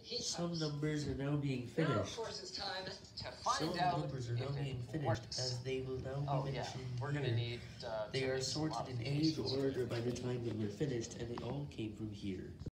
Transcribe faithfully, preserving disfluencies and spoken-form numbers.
Some numbers are now being Now, of finished. course, it's time to Some find of the out numbers are if now being it finished, works. as they will now Oh be yeah, mentioned we're here. gonna need uh, They to are make some sorted in age modifications. order by the time they were finished, and they all came from here.